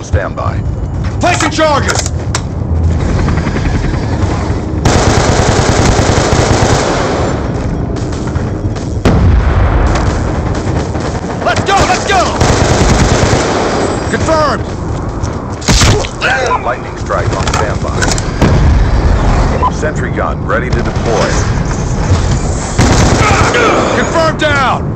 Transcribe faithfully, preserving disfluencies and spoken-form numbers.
on standby. Placing charges! Let's go, let's go! Confirmed! Lightning strike on standby. Sentry gun ready to deploy. Confirmed down!